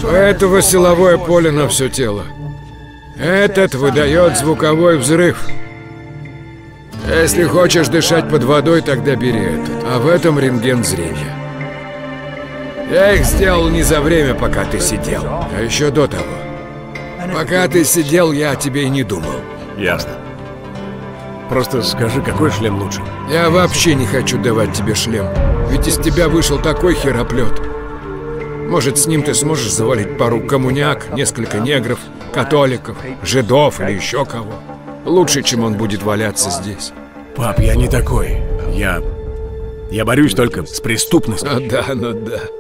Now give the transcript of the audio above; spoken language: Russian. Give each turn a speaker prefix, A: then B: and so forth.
A: У этого силовое поле на все тело. Этот выдает звуковой взрыв. Если хочешь дышать под водой, тогда бери этот. А в этом рентген зрения. Я их сделал не за время, пока ты сидел, а еще до того. Пока ты сидел, я о тебе и не думал.
B: Ясно. Просто скажи, какой шлем лучше?
A: Я вообще не хочу давать тебе шлем. Ведь из тебя вышел такой хероплет. Может, с ним ты сможешь завалить пару коммуняк, несколько негров, католиков, жидов или еще кого. Лучше, чем он будет валяться здесь.
B: Пап, я не такой. Я борюсь только с преступностью.
A: Ну да, ну да.